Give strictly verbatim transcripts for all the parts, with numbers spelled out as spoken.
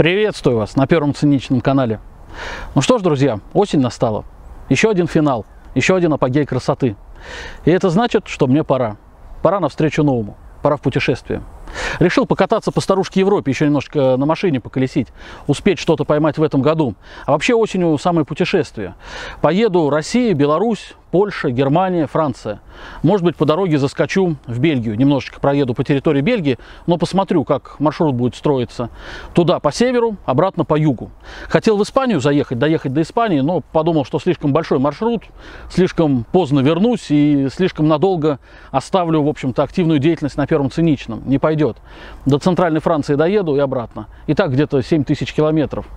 Приветствую вас на Первом циничном канале. Ну что ж, друзья, осень настала. Еще один финал, еще один апогей красоты. И это значит, что мне пора. Пора навстречу новому. Пора в путешествие. Решил покататься по старушке Европе, еще немножко на машине поколесить, успеть что-то поймать в этом году. А вообще осенью самое путешествие. Поеду Россия, Беларусь, Польша, Германия, Франция. Может быть, по дороге заскочу в Бельгию, немножечко проеду по территории Бельгии, но посмотрю, как маршрут будет строиться. Туда по северу, обратно по югу. Хотел в Испанию заехать, доехать до Испании, но подумал, что слишком большой маршрут, слишком поздно вернусь и слишком надолго оставлю, в общем-то, активную деятельность на Первом циничном. Не пойдет. До центральной Франции доеду и обратно. И так где-то семь тысяч километров.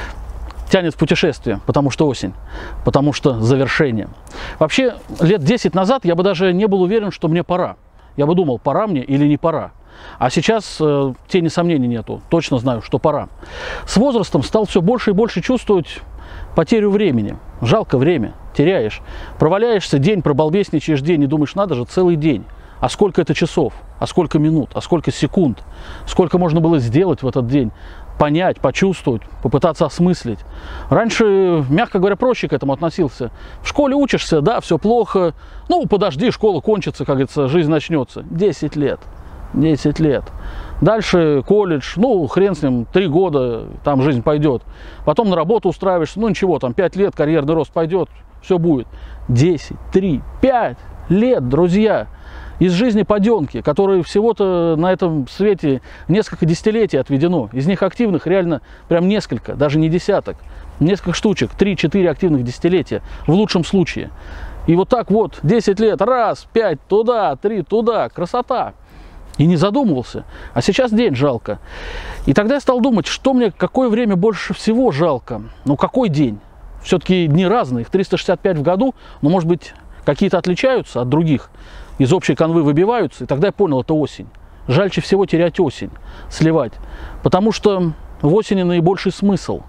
Тянет в путешествие, потому что осень, потому что завершение. Вообще, лет десять назад я бы даже не был уверен, что мне пора. Я бы думал, пора мне или не пора. А сейчас э, тени сомнений нету. Точно знаю, что пора. С возрастом стал все больше и больше чувствовать потерю времени. Жалко время. Теряешь. Проваляешься день, пробалбесничаешь день и думаешь, надо же, целый день. А сколько это часов? А сколько минут? А сколько секунд? Сколько можно было сделать в этот день? Понять, почувствовать, попытаться осмыслить. Раньше, мягко говоря, проще к этому относился. В школе учишься, да, все плохо. Ну, подожди, школа кончится, как говорится, жизнь начнется. десять лет. десять лет. Дальше колледж, ну, хрен с ним, три года, там жизнь пойдет. Потом на работу устраиваешься, ну, ничего, там пять лет, карьерный рост пойдет, все будет. десять, три, пять лет, друзья. Из жизни паденки, которые всего-то на этом свете несколько десятилетий отведено. Из них активных реально прям несколько, даже не десяток. Несколько штучек, три-четыре активных десятилетия в лучшем случае. И вот так вот, десять лет, раз, пять, туда, три, туда, красота. И не задумывался. А сейчас день жалко. И тогда я стал думать, что мне, какое время больше всего жалко. Ну, какой день? Все-таки дни разные, их триста шестьдесят пять в году, но, может быть, какие-то отличаются от других. Из общей канвы выбиваются, и тогда я понял, это осень. Жальче всего терять осень, сливать. Потому что в осени наибольший смысл.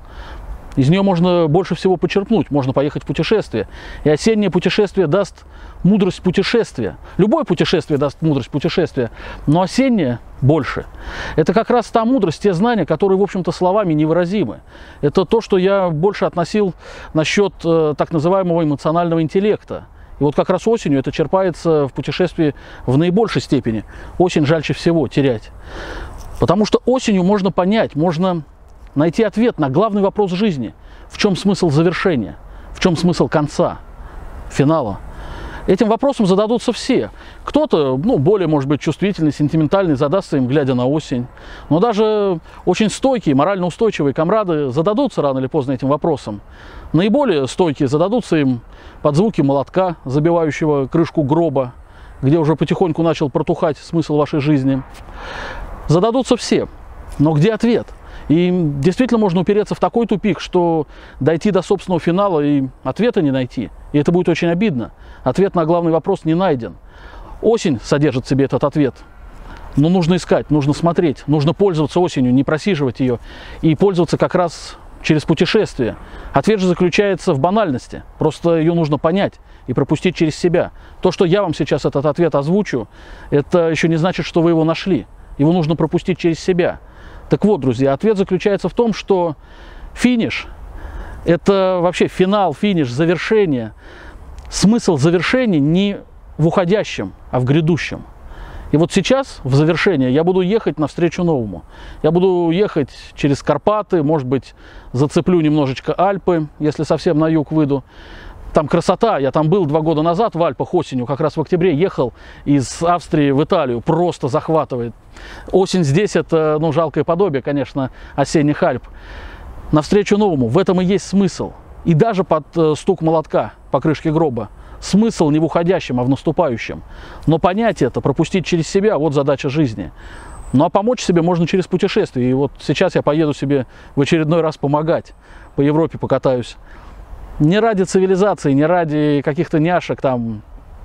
Из нее можно больше всего почерпнуть, можно поехать в путешествие. И осеннее путешествие даст мудрость путешествия. Любое путешествие даст мудрость путешествия, но осеннее больше. Это как раз та мудрость, те знания, которые, в общем-то, словами невыразимы. Это то, что я больше относил насчет э, так называемого эмоционального интеллекта. И вот как раз осенью это черпается в путешествии в наибольшей степени. Осень жальче всего терять. Потому что осенью можно понять, можно найти ответ на главный вопрос жизни. В чем смысл завершения? В чем смысл конца, финала? Этим вопросом зададутся все. Кто-то, ну, более, может быть, чувствительный, сентиментальный, задастся им, глядя на осень. Но даже очень стойкие, морально устойчивые комрады зададутся рано или поздно этим вопросом. Наиболее стойкие зададутся им под звуки молотка, забивающего крышку гроба, где уже потихоньку начал протухать смысл вашей жизни. Зададутся все. Но где ответ? И действительно можно упереться в такой тупик, что дойти до собственного финала и ответа не найти. И это будет очень обидно. Ответ на главный вопрос не найден. Осень содержит в себе этот ответ. Но нужно искать, нужно смотреть, нужно пользоваться осенью, не просиживать ее. И пользоваться как раз через путешествие. Ответ же заключается в банальности. Просто ее нужно понять и пропустить через себя. То, что я вам сейчас этот ответ озвучу, это еще не значит, что вы его нашли. Его нужно пропустить через себя. Так вот, друзья, ответ заключается в том, что финиш – это вообще финал, финиш, завершение. Смысл завершения не в уходящем, а в грядущем. И вот сейчас, в завершение, я буду ехать навстречу новому. Я буду ехать через Карпаты, может быть, зацеплю немножечко Альпы, если совсем на юг выйду. Там красота, я там был два года назад в Альпах осенью, как раз в октябре ехал из Австрии в Италию, просто захватывает. Осень здесь это, ну, жалкое подобие, конечно, осенних Альп. Навстречу новому, в этом и есть смысл. И даже под э, стук молотка по крышке гроба. Смысл не в уходящем, а в наступающем. Но понять это, пропустить через себя, вот задача жизни. Ну а помочь себе можно через путешествие. И вот сейчас я поеду себе в очередной раз помогать. По Европе покатаюсь. Не ради цивилизации, не ради каких-то няшек, там,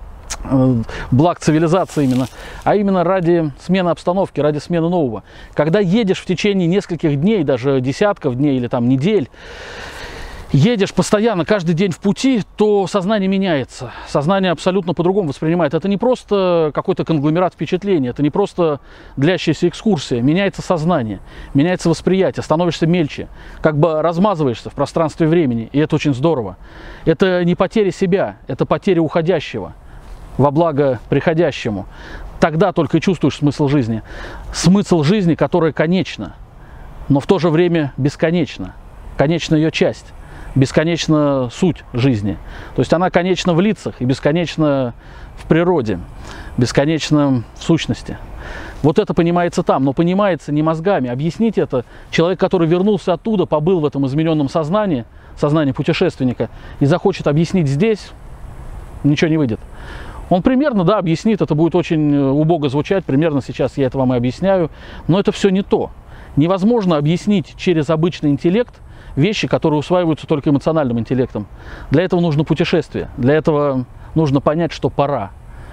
э, благ цивилизации именно, а именно ради смены обстановки, ради смены нового. Когда едешь в течение нескольких дней, даже десятков дней или там недель, едешь постоянно, каждый день в пути, то сознание меняется. Сознание абсолютно по-другому воспринимает. Это не просто какой-то конгломерат впечатлений, это не просто длящаяся экскурсия. Меняется сознание, меняется восприятие, становишься мельче, как бы размазываешься в пространстве времени, и это очень здорово. Это не потеря себя, это потеря уходящего во благо приходящему. Тогда только и чувствуешь смысл жизни. Смысл жизни, которая конечна, но в то же время бесконечна. Конечна ее часть. Бесконечна суть жизни. То есть она конечна в лицах и бесконечна в природе, бесконечна в сущности. Вот это понимается там, но понимается не мозгами. Объяснить это человек, который вернулся оттуда, побыл в этом измененном сознании, сознании путешественника, и захочет объяснить здесь, ничего не выйдет. Он примерно, да, объяснит, это будет очень убого звучать, примерно сейчас я это вам и объясняю, но это все не то. Невозможно объяснить через обычный интеллект вещи, которые усваиваются только эмоциональным интеллектом. Для этого нужно путешествие, для этого нужно понять, что пора.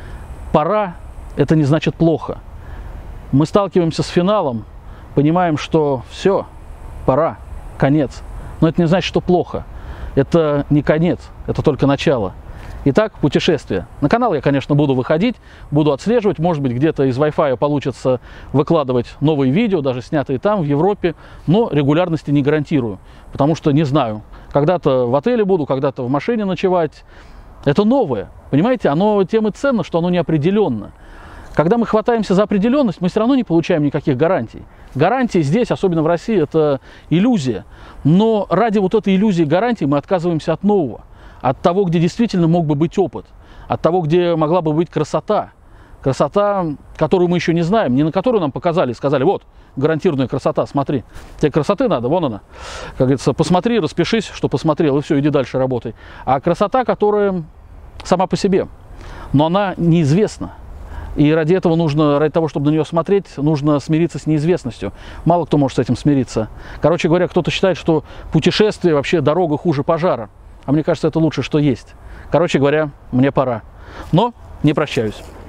Пора – это не значит плохо. Мы сталкиваемся с финалом, понимаем, что все, пора, конец. Но это не значит, что плохо. Это не конец, это только начало. Итак, путешествие. На канал я, конечно, буду выходить, буду отслеживать. Может быть, где-то из Wi-Fi получится выкладывать новые видео, даже снятые там, в Европе. Но регулярности не гарантирую, потому что не знаю. Когда-то в отеле буду, когда-то в машине ночевать. Это новое, понимаете? Оно тем и ценно, что оно неопределенно. Когда мы хватаемся за определенность, мы все равно не получаем никаких гарантий. Гарантии здесь, особенно в России, это иллюзия. Но ради вот этой иллюзии гарантий мы отказываемся от нового. От того, где действительно мог бы быть опыт, от того, где могла бы быть красота. Красота, которую мы еще не знаем, не на которую нам показали, сказали, вот, гарантированная красота, смотри. Тебе красоты надо, вон она. Как говорится, посмотри, распишись, что посмотрел, и все, иди дальше работай. А красота, которая сама по себе, но она неизвестна. И ради этого нужно, ради того, чтобы на нее смотреть, нужно смириться с неизвестностью. Мало кто может с этим смириться. Короче говоря, кто-то считает, что путешествие, вообще дорога хуже пожара. А мне кажется, это лучше, что есть. Короче говоря, мне пора. Но не прощаюсь.